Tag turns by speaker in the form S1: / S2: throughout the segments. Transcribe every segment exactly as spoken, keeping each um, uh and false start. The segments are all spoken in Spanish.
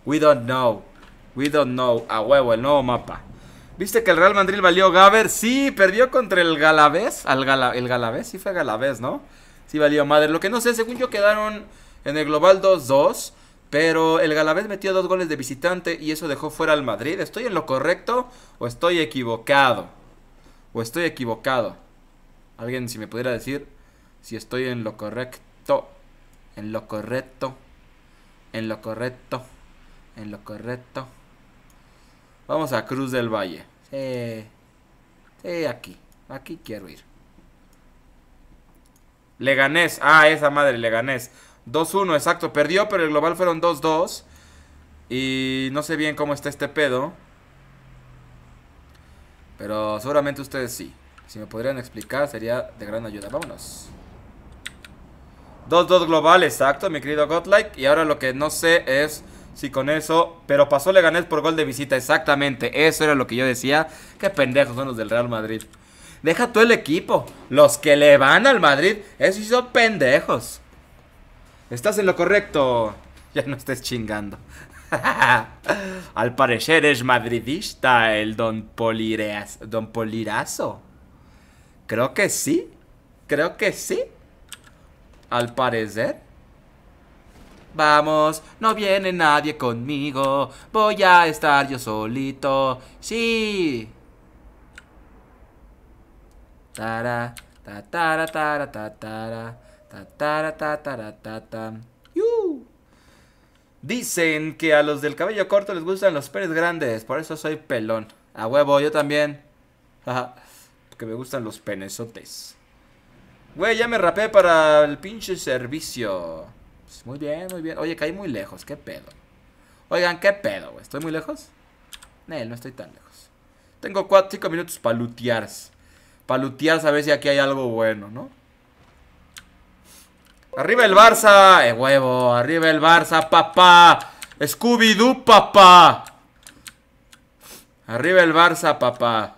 S1: We don't know. We don't know. A huevo, el nuevo mapa. ¿Viste que el Real Madrid valió Gaber? Sí, perdió contra el Galavés. Al Gala, el Galavés, sí fue Galavés, ¿no? Sí valió madre. Lo que no sé, según yo quedaron en el global dos dos. Pero el Galavés metió dos goles de visitante y eso dejó fuera al Madrid. ¿Estoy en lo correcto o estoy equivocado? ¿O estoy equivocado? Alguien si me pudiera decir si estoy en lo correcto. En lo correcto. En lo correcto. En lo correcto. Vamos a Cruz del Valle. Sí. Sí, aquí. Aquí quiero ir. Leganés. Ah, esa madre, Leganés. dos uno, exacto. Perdió, pero el global fueron dos dos. Y no sé bien cómo está este pedo. Pero seguramente ustedes sí. Si me podrían explicar sería de gran ayuda. Vámonos. dos dos global, exacto, mi querido Godlike. Y ahora lo que no sé es si con eso... Pero pasó Leganés por gol de visita, exactamente. Eso era lo que yo decía. Qué pendejos son los del Real Madrid. Deja tú el equipo. Los que le van al Madrid, esos sí son pendejos. Estás en lo correcto. Ya no estés chingando. Al parecer es madridista el Don Poliras, Don Polirazo. Creo que sí. Creo que sí. Al parecer. Vamos, no viene nadie conmigo. Voy a estar yo solito. Sí. Tara, ta tara tara ta tara, ta tara ta tara ta ta. ¡Yu! Dicen que a los del cabello corto les gustan los penes grandes, por eso soy pelón. A huevo, yo también. Porque me gustan los penesotes. Güey, ya me rapé para el pinche servicio. Pues muy bien, muy bien. Oye, caí muy lejos, qué pedo. Oigan, qué pedo, güey. ¿Estoy muy lejos? No, no estoy tan lejos. Tengo cuatro, cinco minutos para lutear. Para lutear, a ver si aquí hay algo bueno, ¿no? Arriba el Barça, eh, huevo, arriba el Barça, papá. Scooby-Doo, papá. Arriba el Barça, papá.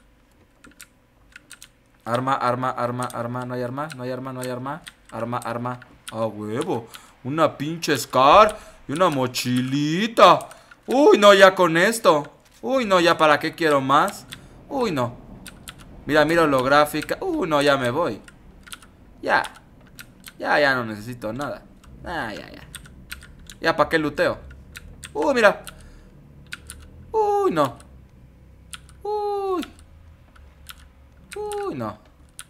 S1: Arma, arma, arma, arma, no hay arma, no hay arma, no hay arma. Arma, arma. Ah, huevo. Una pinche Scar y una mochilita. Uy, no, ya con esto. Uy, no, ya para qué quiero más. Uy, no. Mira, mira holográfica. Uy, no, ya me voy. Ya. Ya, ya no necesito nada. Ah, ya, ya. Ya, ¿para qué luteo? Uy, mira. Uy, no. Uy. Uy, no.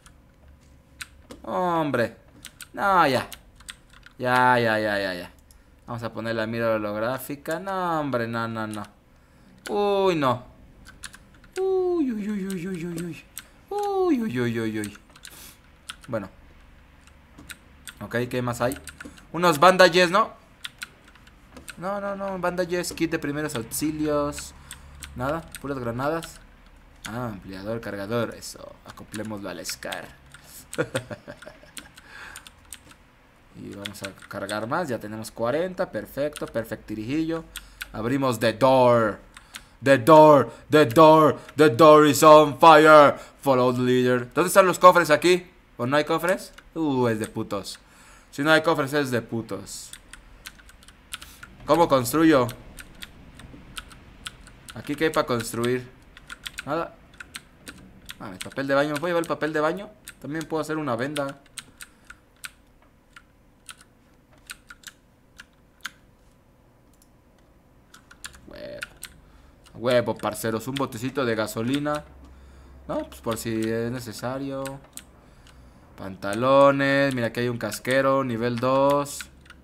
S1: Hombre. No, ya. Ya, ya, ya, ya, ya. Vamos a poner la mira holográfica. No, hombre, no, no, no. Uy, no. Uy, uy, uy, uy, uy, uy, uy. Uy, uy, uy, uy, uy. Bueno. Ok, ¿qué más hay? Unos bandages, ¿no? No, no, no, bandages, kit de primeros auxilios. Nada, puras granadas. Ah, ampliador, cargador, eso. Acoplémoslo al Scar. Y vamos a cargar más, ya tenemos cuarenta, perfecto, perfectirijillo. Abrimos the door. The door, the door, the door is on fire. Follow the leader. ¿Dónde están los cofres aquí? ¿O no hay cofres? Uh, es de putos. Si no hay cofres es de putos. ¿Cómo construyo? Aquí qué hay para construir. Nada. Ah, el papel de baño. ¿Me puedo llevar el papel de baño? También puedo hacer una venda. Huevo. Huevo, parceros. Un botecito de gasolina. No, pues por si es necesario. Pantalones. Mira, aquí hay un casquero. Nivel dos.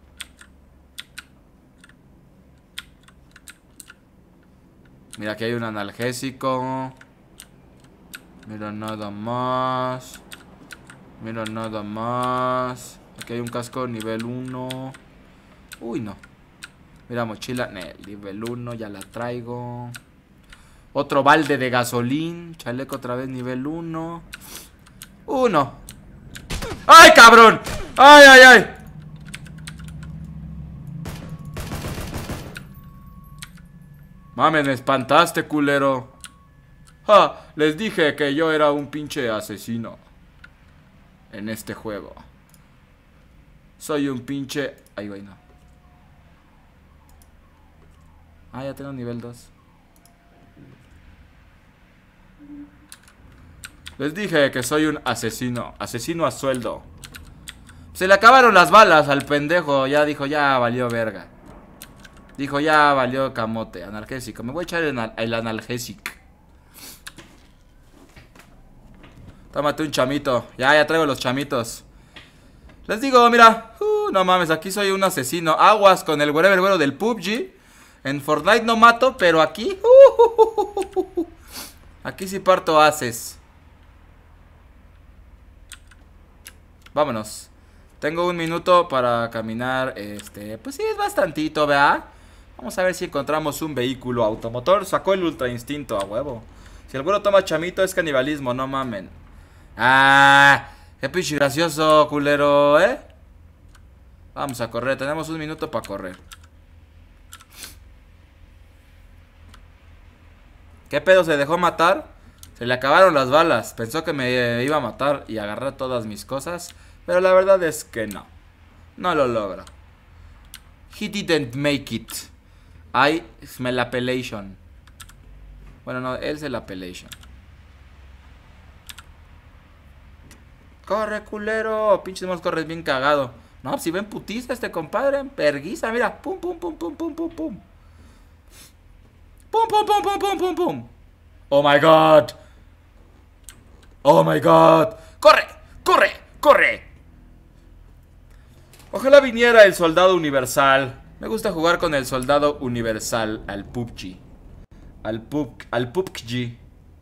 S1: Mira, aquí hay un analgésico. Mira, nada más. Mira, nada más. Aquí hay un casco nivel uno. Uy, no. Mira, mochila. Ne, nivel uno, ya la traigo. Otro balde de gasolín. Chaleco otra vez nivel uno. Uno. ¡Ay, cabrón! ¡Ay, ay, ay! Mames, me espantaste, culero. Ja, les dije que yo era un pinche asesino en este juego. Soy un pinche... Ay, güey, no. Ah, ya tengo nivel dos. Les dije que soy un asesino. Asesino a sueldo. Se le acabaron las balas al pendejo. Ya dijo, ya valió verga. Dijo, ya valió camote. Analgésico. Me voy a echar el, el analgésico. Tómate un chamito. Ya, ya traigo los chamitos. Les digo, mira. Uh, no mames, aquí soy un asesino. Aguas con el wherever güero del P U B G. En Fortnite no mato, pero aquí. Uh, uh, uh, uh, uh. Aquí sí parto haces. Vámonos. Tengo un minuto para caminar. Este, pues sí, es bastantito, ¿verdad? Vamos a ver si encontramos un vehículo automotor. Sacó el ultra instinto a huevo. Si el güero toma chamito es canibalismo, no mamen. Ah, qué pinche gracioso, culero, ¿eh? Vamos a correr, tenemos un minuto para correr. ¿Qué pedo? ¿Se dejó matar? Se le acabaron las balas. Pensó que me iba a matar y agarrar todas mis cosas. Pero la verdad es que no. No lo logro. He didn't make it. I smell appellation. Bueno, no, él se la appellation. Corre, culero. Pinches mos corres bien cagado. No, si ven putiza este compadre. Perguiza, mira. Pum, pum, pum, pum, pum, pum, pum. Pum, pum, pum, pum, pum, pum, pum. Oh my god. Oh my god. Corre, corre, corre. Ojalá viniera el soldado universal. Me gusta jugar con el soldado universal al P U B G. Al P U B G. Al P U B G.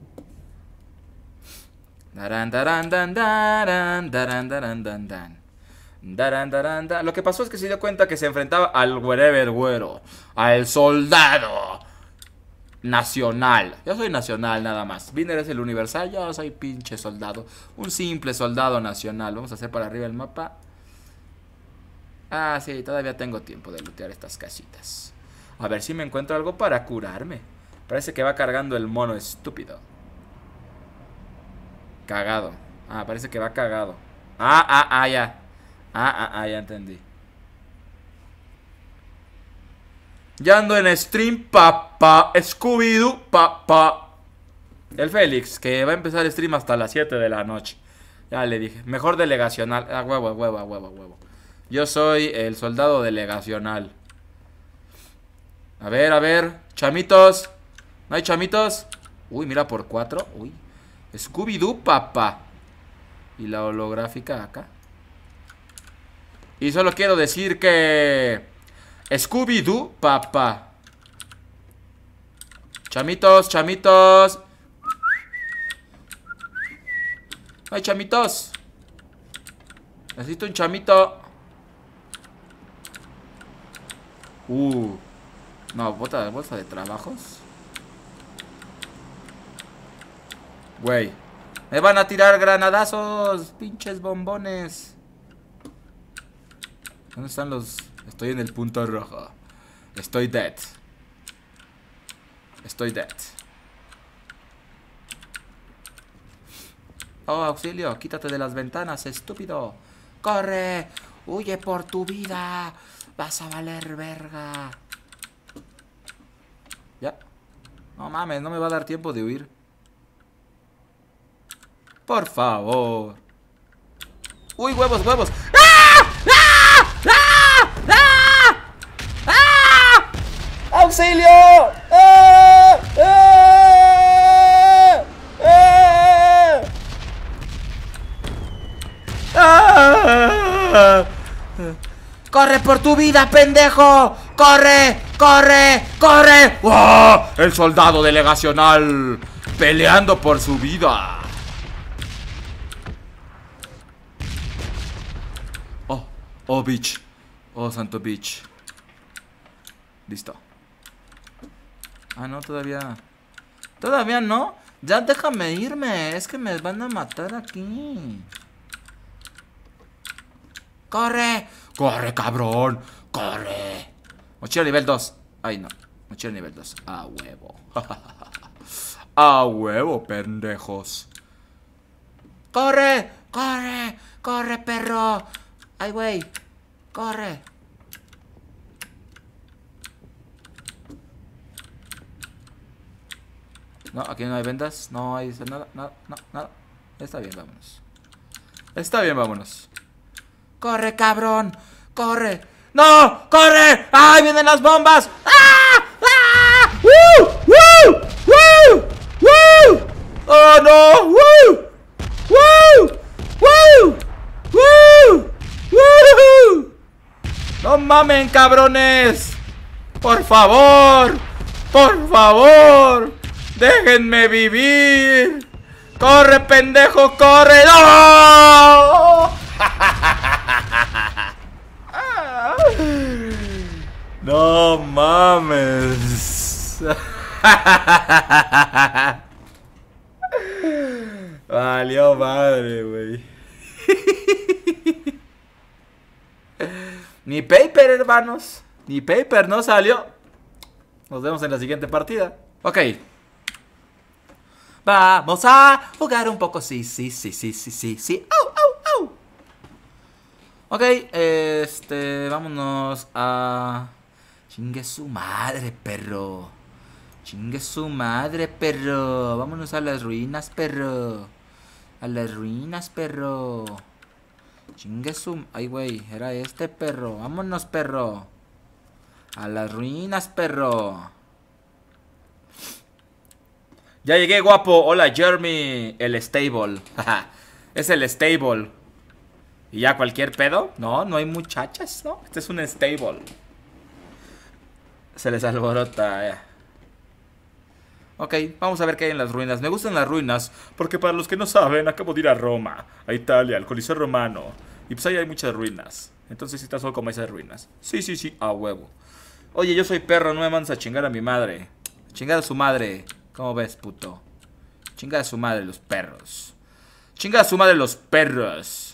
S1: Daran, daran, dan, daran, daran, daran, dan, dan. Daran, daran, dan. Lo que pasó es que se dio cuenta que se enfrentaba al wherever güero. Al soldado nacional. Yo soy nacional nada más. Viner es el universal. Yo soy pinche soldado. Un simple soldado nacional. Vamos a hacer para arriba el mapa. Ah, sí, todavía tengo tiempo de lootear estas casitas. A ver si me encuentro algo para curarme. Parece que va cargando el mono estúpido. Cagado. Ah, parece que va cagado. Ah, ah, ah, ya. Ah, ah, ah, ya entendí. Ya ando en stream, papá. Scooby-Doo, papá. El Félix, que va a empezar stream hasta las siete de la noche. Ya le dije. Mejor delegacional. Ah, huevo, huevo, huevo, huevo. Yo soy el soldado delegacional. A ver, a ver. Chamitos. ¿No hay chamitos? Uy, mira, por cuatro. Uy. Scooby-Doo, papá. Y la holográfica acá. Y solo quiero decir que... Scooby-Doo, papá. Chamitos, chamitos. ¿No hay chamitos? Necesito un chamito. Uh. No, bolsa, bolsa de trabajos. Güey. Me van a tirar granadazos. Pinches bombones. ¿Dónde están los...? Estoy en el punto rojo. Estoy dead. Estoy dead. Oh, auxilio. Quítate de las ventanas, estúpido. ¡Corre! ¡Huye por tu vida! Vas a valer verga. Ya. No mames, no me va a dar tiempo de huir. Por favor. ¡Uy, huevos, huevos! ¡Ah! ¡Ah! ¡Ah! ¡Ah! ¡Ah! ¡Auxilio! ¡Ah! ¡Ah! ¡Ah! ¡Ah! ¡Corre por tu vida, pendejo! ¡Corre! ¡Corre! ¡Corre! ¡Oh! El soldado delegacional peleando por su vida. Oh, oh, bitch. Oh, santo bitch. Listo. Ah, no, todavía. Todavía no. Ya déjame irme. Es que me van a matar aquí. ¡Corre! ¡Corre, cabrón! ¡Corre! Mochila nivel dos. Ay, no. Mochila nivel dos. A huevo. A huevo, pendejos. ¡Corre! ¡Corre! ¡Corre, perro! ¡Ay, güey! ¡Corre! No, aquí no hay vendas. No hay nada, nada, no, nada. Está bien, vámonos. Está bien, vámonos. ¡Corre, cabrón! ¡Corre! ¡No! ¡Corre! ¡Ay, vienen las bombas! ¡Ah! ¡Ah! ¡Woo! ¡Woo! ¡Woo! ¡Woo! ¡Oh, no! ¡Woo! ¡Woo! ¡Woo! ¡Woo! ¡Woo! ¡No mamen, cabrones! ¡Por favor! ¡Por favor! ¡Déjenme vivir! ¡Corre, pendejo! ¡Corre! ¡No! ¡No mames! Valió madre, güey. Ni paper, hermanos. Ni paper no salió. Nos vemos en la siguiente partida. Ok. Vamos a jugar un poco. Sí, sí, sí, sí, sí, sí, sí. ¡Au, au, au! Ok, este... vámonos a... Chingue su madre, perro. Chingue su madre, perro. Vámonos a las ruinas, perro. A las ruinas, perro. Chingue su... Ay, güey, era este, perro. Vámonos, perro. A las ruinas, perro. Ya llegué, guapo. Hola, Jeremy. El stable. Es el stable. ¿Y ya cualquier pedo? No, no hay muchachas, ¿no? Este es un stable. Se les alborota, eh. Ok, vamos a ver qué hay en las ruinas. Me gustan las ruinas porque, para los que no saben, acabo de ir a Roma, a Italia, al Coliseo Romano. Y pues ahí hay muchas ruinas. Entonces, si estás solo como esas ruinas. Sí, sí, sí, a huevo. Oye, yo soy perro, no me mandes a chingar a mi madre. Chingar a su madre. ¿Cómo ves, puto? Chingar a su madre los perros. Chingar a su madre los perros.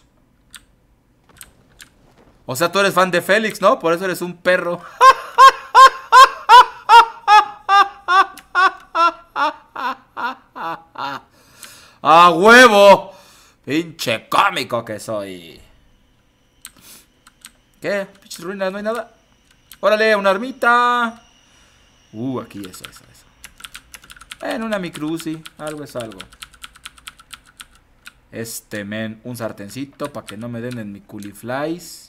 S1: O sea, tú eres fan de Félix, ¿no? Por eso eres un perro. ¡A huevo! Pinche cómico que soy. ¿Qué? Pinches ruinas, no hay nada. Órale, una armita. Uh, aquí eso, eso, eso. En una micruci, algo es algo. Este, men, un sartencito para que no me den en mi culiflies.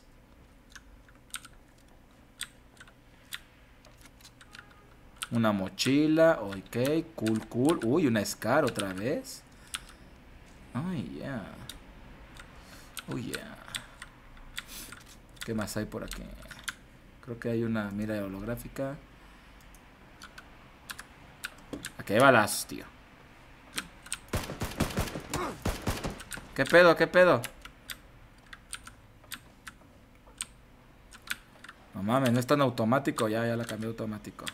S1: Una mochila, ok, cool, cool. Uy, una Scar otra vez. Oh, yeah. Oh, yeah. ¿Qué más hay por aquí? Creo que hay una mira holográfica. Aquí hay balazos, tío. ¿Qué pedo? ¿Qué pedo? No mames, no es tan automático. Ya, ya la cambié automático.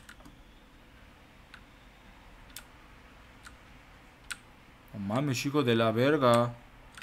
S1: No mames, hijo de la verga.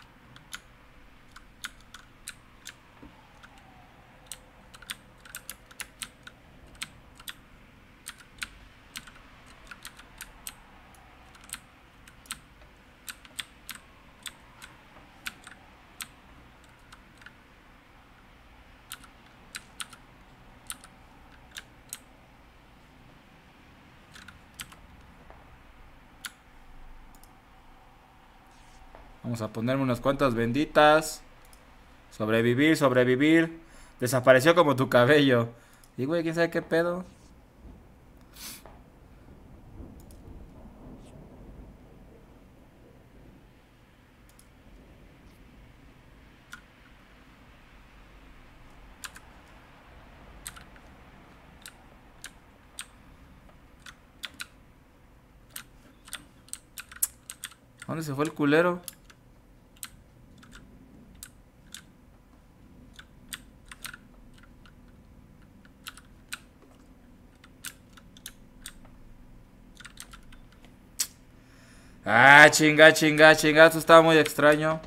S1: Vamos a ponerme unas cuantas benditas. Sobrevivir, sobrevivir. Desapareció como tu cabello. Y güey, ¿quién sabe qué pedo? ¿Dónde se fue el culero? Ah, chinga, chinga, chinga. Esto estaba muy extraño.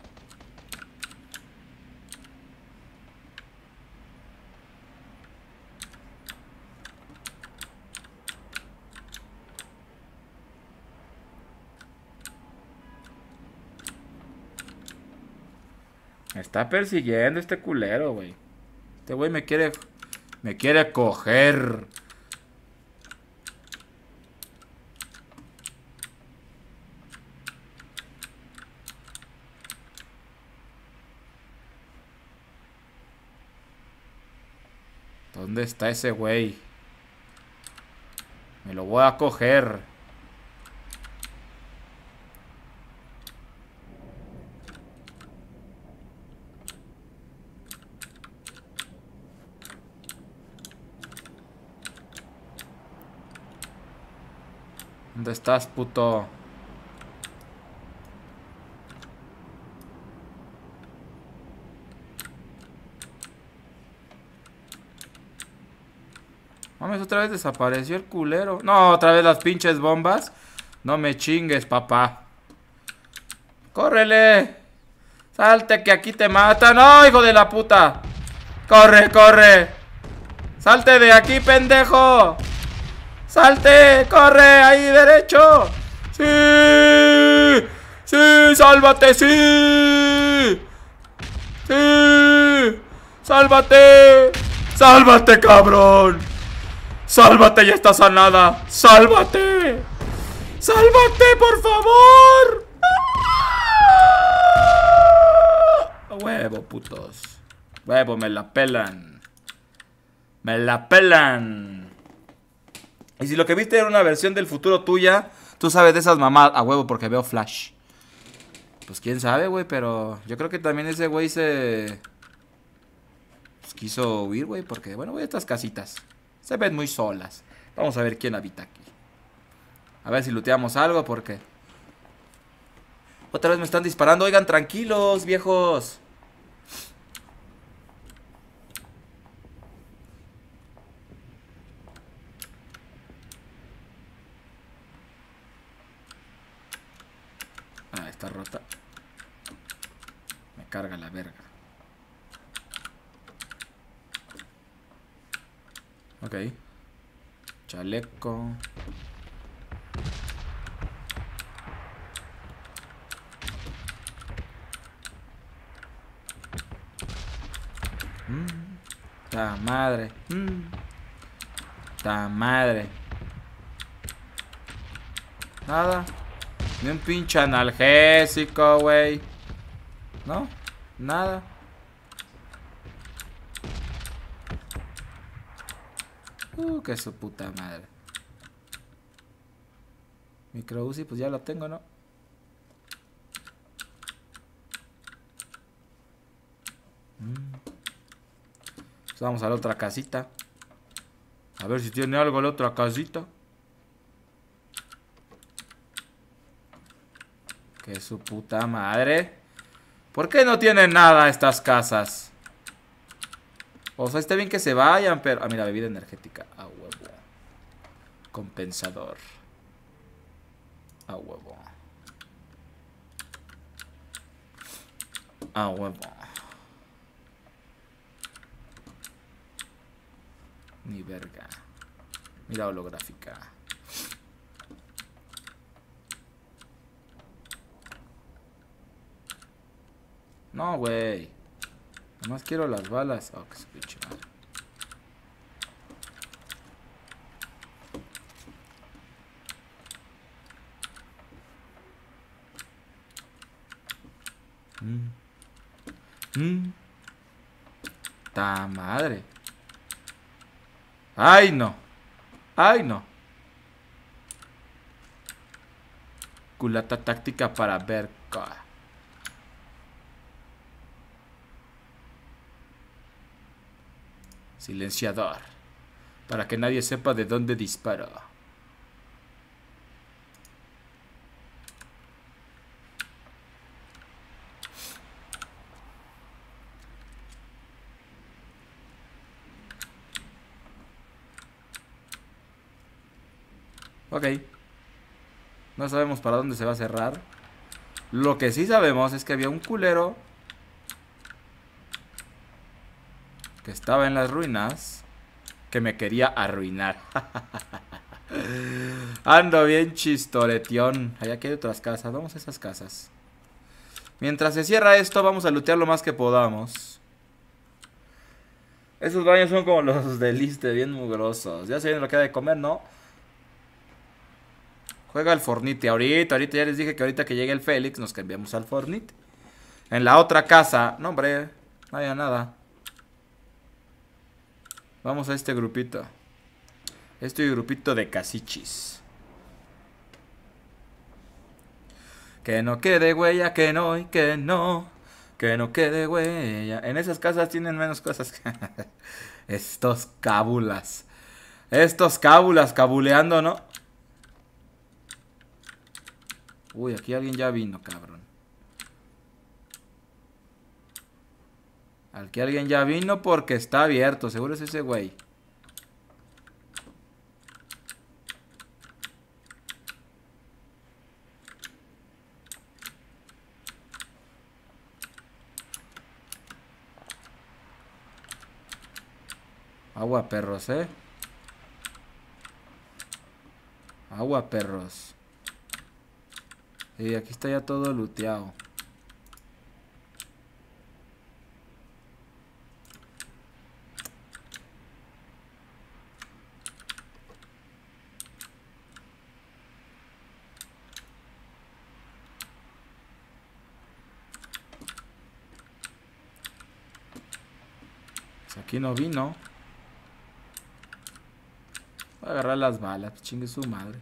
S1: Me está persiguiendo este culero, güey. Este güey me quiere... Me quiere coger. ¿Dónde está ese güey? Me lo voy a coger. ¿Dónde estás, puto? Mames, otra vez desapareció el culero. No, otra vez las pinches bombas. No me chingues, papá. ¡Córrele! ¡Salte que aquí te matan! ¡No, hijo de la puta! ¡Corre, corre! ¡Salte de aquí, pendejo! ¡Salte! ¡Corre! ¡Ahí, derecho! ¡Sí! ¡Sí! ¡Sálvate! ¡Sí! ¡Sí! ¡Sálvate! ¡Sálvate, cabrón! ¡Sálvate! ¡Ya está sanada! ¡Sálvate! ¡Sálvate, por favor! ¡Ah! ¡Huevo, putos! ¡Huevo, me la pelan! ¡Me la pelan! Y si lo que viste era una versión del futuro tuya, tú sabes de esas mamás a huevo porque veo Flash. Pues quién sabe, güey, pero yo creo que también ese güey se... Pues quiso huir, güey, porque, bueno, güey, estas casitas se ven muy solas. Vamos a ver quién habita aquí. A ver si looteamos algo, porque... Otra vez me están disparando. Oigan, tranquilos, viejos. Ah, está rota. Me carga la verga. Ok. Chaleco. Mmm. Ta madre. Mmm. Ta madre. Nada. Ni un pinche analgésico, güey. ¿No? Nada. Uh, que su puta madre. Micro Uzi, pues ya lo tengo, ¿no? Mm. Pues vamos a la otra casita. A ver si tiene algo la otra casita. Que su puta madre. ¿Por qué no tienen nada estas casas? O sea, está bien que se vayan, pero... Ah, mira, bebida energética. A huevo. Compensador. A huevo. A huevo. Ni verga. Mira holográfica. No, güey. Nomás quiero las balas. Oh, que su pinche madre. Mmm. Mmm. Ta madre. Ay, no. Ay, no. Culata táctica para ver. Silenciador. Para que nadie sepa de dónde disparo. Ok. No sabemos para dónde se va a cerrar. Lo que sí sabemos es que había un culero que estaba en las ruinas que me quería arruinar. Ando bien chistoretión. Allá aquí hay otras casas. Vamos a esas casas. Mientras se cierra esto, vamos a lootear lo más que podamos. Esos baños son como los del Iste, bien mugrosos. Ya se viene lo que hay de comer, ¿no? Juega al Fornite. Ahorita, ahorita ya les dije que ahorita que llegue el Félix nos cambiamos al Fornite. En la otra casa. No, hombre. No había nada. Vamos a este grupito. Este grupito de casichis. Que no quede huella, que no y que no. Que no quede huella. En esas casas tienen menos cosas que... Estos cábulas. Estos cábulas cabuleando, ¿no? Uy, aquí alguien ya vino, cabrón. Aquí alguien ya vino porque está abierto. Seguro es ese güey. Agua, perros, ¿eh? Agua, perros. Y aquí está ya todo looteado. Pues aquí no vino. Voy a agarrar las balas, pues chingue su madre.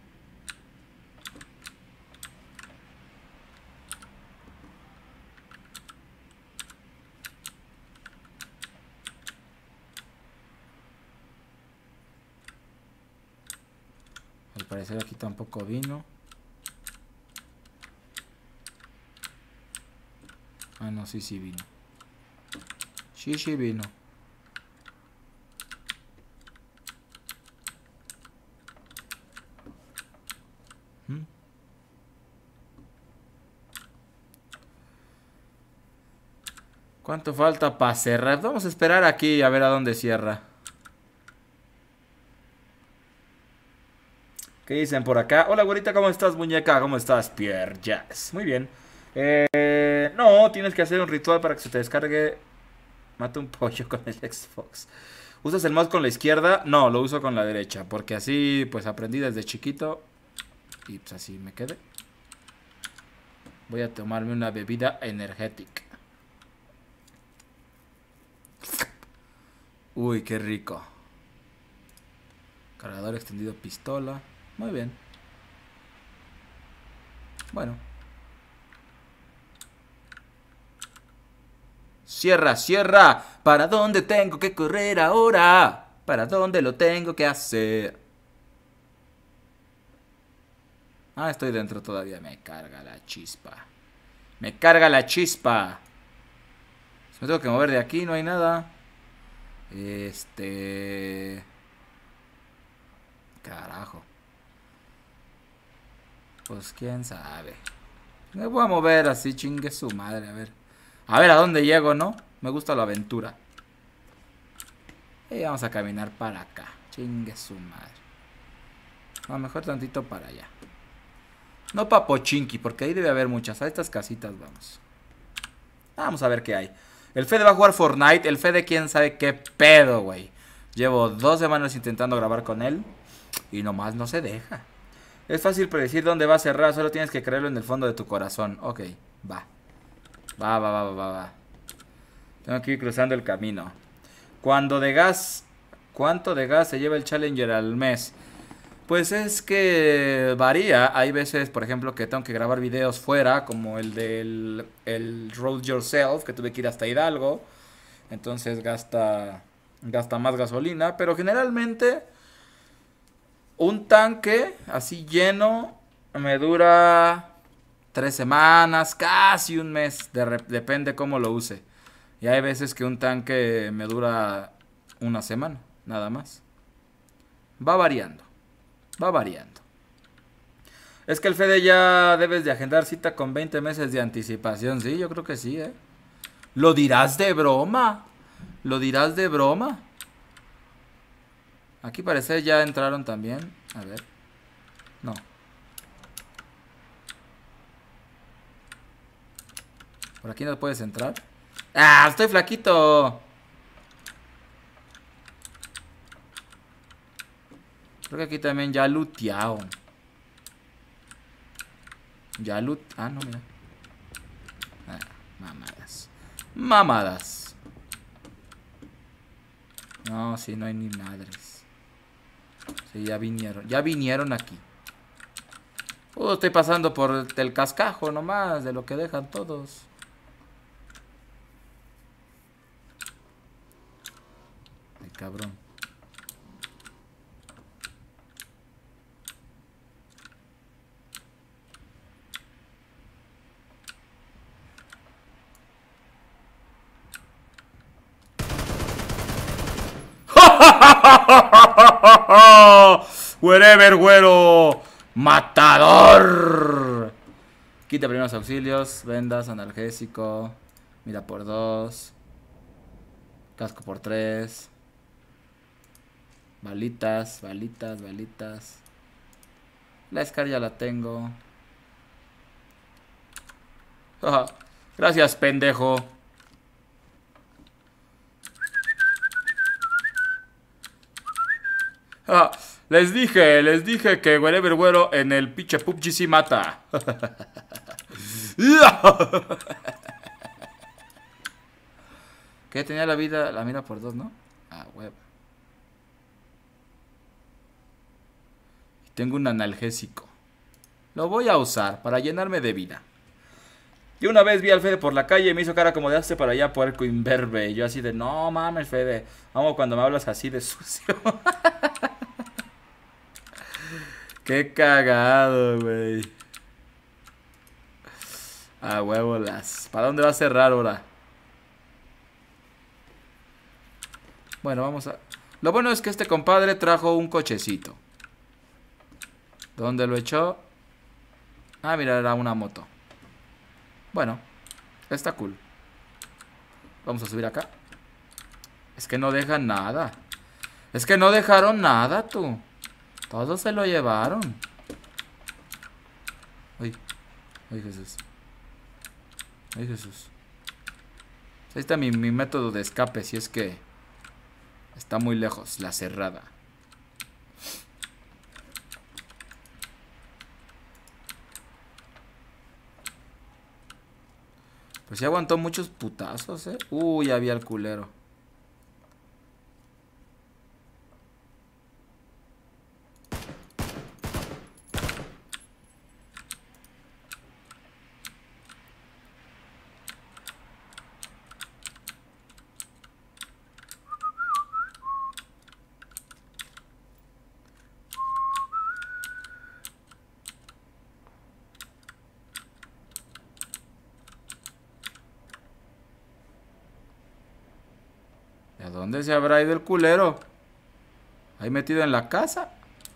S1: Al parecer aquí tampoco vino. Ah, no, sí, sí vino. Sí, sí vino. ¿Mm? ¿Cuánto falta para cerrar? Vamos a esperar aquí a ver a dónde cierra. ¿Qué dicen por acá? Hola, güerita, ¿cómo estás, muñeca? ¿Cómo estás, Pierre Jazz? Muy bien. Eh, no, tienes que hacer un ritual para que se te descargue. Mata un pollo con el Xbox. ¿Usas el mouse con la izquierda? No, lo uso con la derecha. Porque así, pues, aprendí desde chiquito. Y pues así me quedé. Voy a tomarme una bebida energética. Uy, qué rico. Cargador extendido, pistola. Muy bien. Bueno. Cierra, cierra. ¿Para dónde tengo que correr ahora? ¿Para dónde lo tengo que hacer? Ah, estoy dentro todavía. Me carga la chispa. Me carga la chispa. Me tengo que mover de aquí, no hay nada. Este... Carajo. Pues quién sabe. Me voy a mover así, chingue su madre, a ver. A ver a dónde llego, ¿no? Me gusta la aventura. Y vamos a caminar para acá. Chingue su madre. No, mejor tantito para allá. No pa' Pochinki, porque ahí debe haber muchas. A estas casitas vamos. Vamos a ver qué hay. El Fede va a jugar Fortnite. El Fede quién sabe qué pedo, güey. Llevo dos semanas intentando grabar con él. Y nomás no se deja. Es fácil predecir dónde va a cerrar. Solo tienes que creerlo en el fondo de tu corazón. Ok, va. Va, va, va, va, va, va. Tengo que ir cruzando el camino. Cuando de gas... ¿Cuánto de gas se lleva el Challenger al mes? Pues es que varía. Hay veces, por ejemplo, que tengo que grabar videos fuera, como el del el Road Yourself, que tuve que ir hasta Hidalgo. Entonces gasta, gasta más gasolina. Pero generalmente un tanque así lleno me dura tres semanas, casi un mes. De depende cómo lo use. Y hay veces que un tanque me dura una semana, nada más. Va variando. Va variando. Es que el Fede ya debes de agendar cita con veinte meses de anticipación. Sí, yo creo que sí, ¿eh? ¿Lo dirás de broma? ¿Lo dirás de broma? Aquí parece ya entraron también. A ver. No. ¿Por aquí no puedes entrar? ¡Ah! ¡Estoy flaquito! Creo que aquí también ya lootearon. Ya loot... Ah, no, mira. Ah, mamadas. Mamadas. No, sí, no hay ni madres. Sí, ya vinieron. Ya vinieron aquí. Uh, estoy pasando por el cascajo nomás, de lo que dejan todos. Ay, cabrón. Wherever, güero. Matador. Quita primeros auxilios. Vendas, analgésico. Mira por dos. Casco por tres. Balitas, balitas, balitas. La Scar ya la tengo. Gracias, pendejo. Ah, les dije, les dije que Wherever Güero en el pinche P U B G sí mata. ¿Qué? Tenía la vida, la mira por dos, ¿no? Ah, huevo. Tengo un analgésico. Lo voy a usar para llenarme de vida. Y una vez vi al Fede por la calle y me hizo cara como de hazte para allá, puerco imberbe. Y yo así de, no mames, Fede. Amo cuando me hablas así de sucio. Qué cagado, güey. Ah, huevo las. ¿Para dónde va a cerrar ahora? Bueno, vamos a... Lo bueno es que este compadre trajo un cochecito. ¿Dónde lo echó? Ah, mira, era una moto. Bueno, está cool. Vamos a subir acá. Es que no dejan nada. Es que no dejaron nada, tú. Todos se lo llevaron. Ay, ay Jesús. Ay Jesús. Ahí está mi, mi método de escape, si es que está muy lejos, la cerrada. Pues sí aguantó muchos putazos, eh. Uy, había el culero. ¿A dónde se habrá ido el culero? ¿Ahí metido en la casa?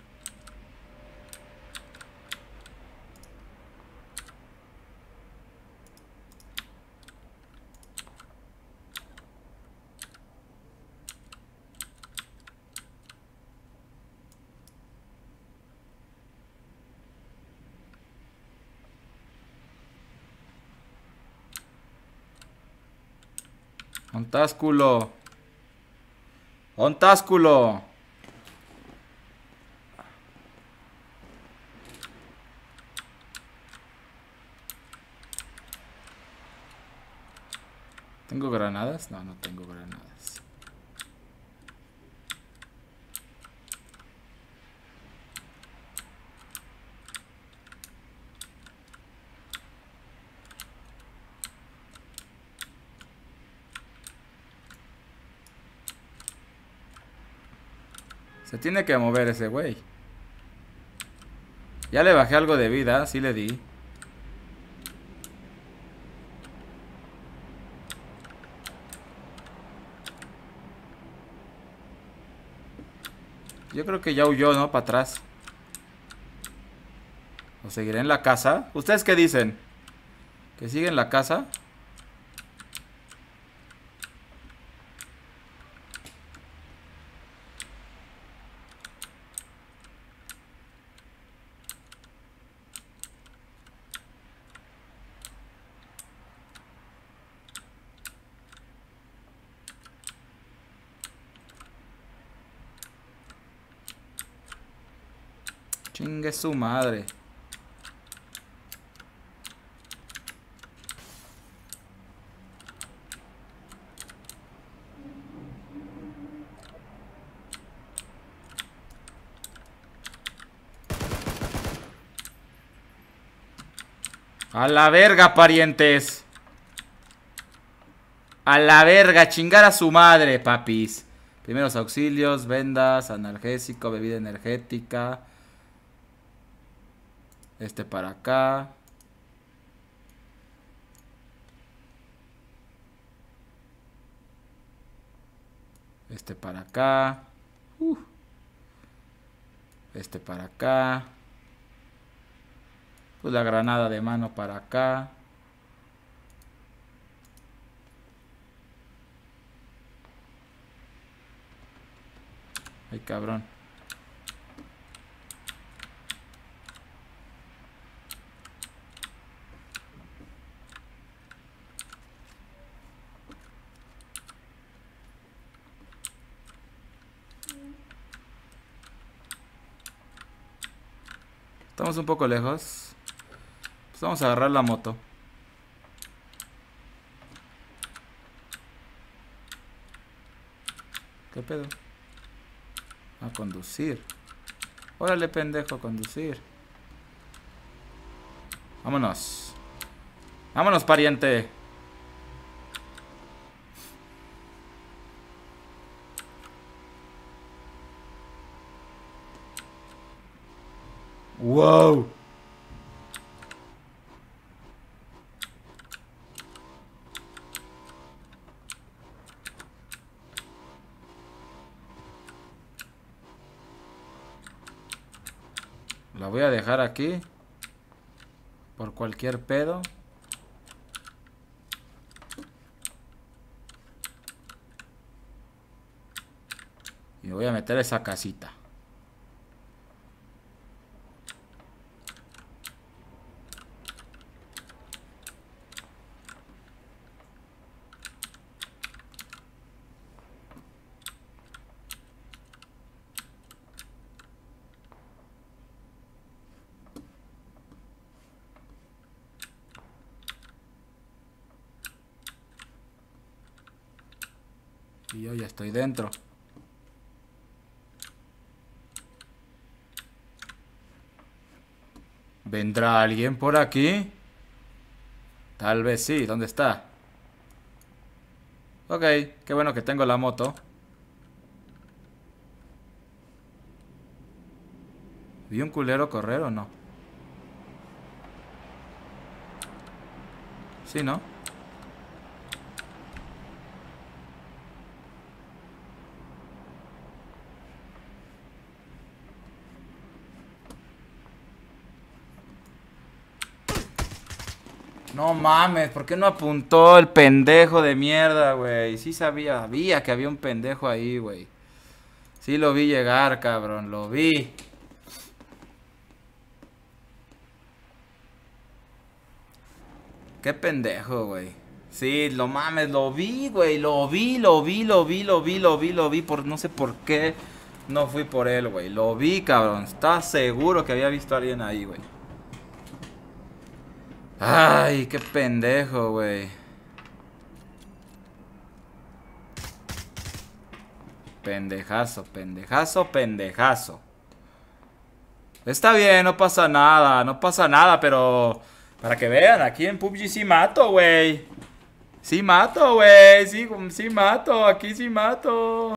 S1: Ontásculo. Ontásculo. ¿Tengo granadas? No, no tengo granadas. Se tiene que mover ese güey. Ya le bajé algo de vida, sí le di. Yo creo que ya huyó, ¿no? Para atrás. ¿O seguiré en la casa? ¿Ustedes qué dicen? ¿Que sigue en la casa? Chingue su madre. A la verga, parientes. A la verga, chingar a su madre, papis. Primeros auxilios, vendas, analgésico, bebida energética. Este para acá. Este para acá. Uh. Este para acá. Pues la granada de mano para acá. Ay, cabrón. Estamos un poco lejos. Pues vamos a agarrar la moto. ¿Qué pedo? A conducir. Órale, pendejo, a conducir. Vámonos. Vámonos, pariente. Wow. La voy a dejar aquí. Por cualquier pedo. Y voy a meter esa casita. Y yo ya estoy dentro. ¿Vendrá alguien por aquí? Tal vez sí. ¿Dónde está? Ok, qué bueno que tengo la moto. ¿Vi un culero correr o no? Sí, ¿no? No mames, ¿por qué no apuntó el pendejo de mierda, güey? Sí sabía, sabía que había un pendejo ahí, güey. Sí lo vi llegar, cabrón, lo vi. Qué pendejo, güey. Sí, lo mames, lo vi, güey, lo vi, lo vi, lo vi, lo vi, lo vi, lo vi, por no sé por qué no fui por él, güey. Lo vi, cabrón. Estaba seguro que había visto a alguien ahí, güey. Ay, qué pendejo, güey. Pendejazo, pendejazo, pendejazo. Está bien, no pasa nada, no pasa nada, pero... Para que vean, aquí en P U B G sí mato, güey. Sí mato, güey, sí, sí mato, aquí sí mato.